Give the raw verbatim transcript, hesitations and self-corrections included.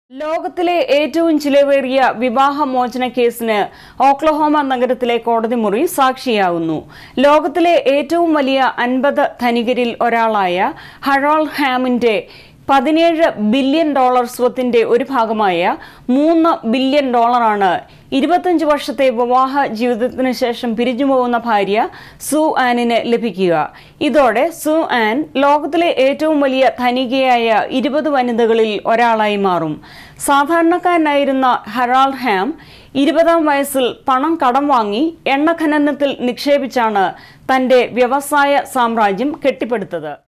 ലോകത്തിലെ ഏറ്റവും ചിലവേറിയ വിവാഹമോചന കേസിന് ഓക്ലഹോമ നഗരത്തിലെ കോടതി മുറി സാക്ഷിയാവുന്നു. ലോകത്തിലെ ഏറ്റവും വലിയ അൻപത് ധനികരിൽ ഒരാളായ ഹറോൾഡ് ഹാമിന്റെ പതിനേഴ് ബില്യൺ ഡോളർ സ്വത്തിന്റെ ഒരു ഭാഗമായ മൂന്ന് ബില്യൺ ഡോളറാണ് ഇരുപത്തിയഞ്ച് വർഷത്തെ വിവാഹ ജീവിതത്തിന് ശേഷം പിരിഞ്ഞുപോകുന്ന ഭാര്യ സു ആനിന് ലഭിക്കുക. ഇതോടെ സു ആൻ ലോകത്തിലെ ഏറ്റവും വലിയ ധനികയായ ഇരുപത് വനിതകളിൽ ഒരാളായി മാറും. സാധാരണക്കാരനായിരുന്ന ഹറോൾഡ് ഹാം ഇരുപതാം വയസ്സിൽ പണം കടം വാങ്ങി എണ്ണ ഖനനത്തിൽ നിക്ഷേപിച്ചാണ് തന്റെ വ്യവസായ സാമ്രാജ്യം കെട്ടിപ്പടുത്തത്.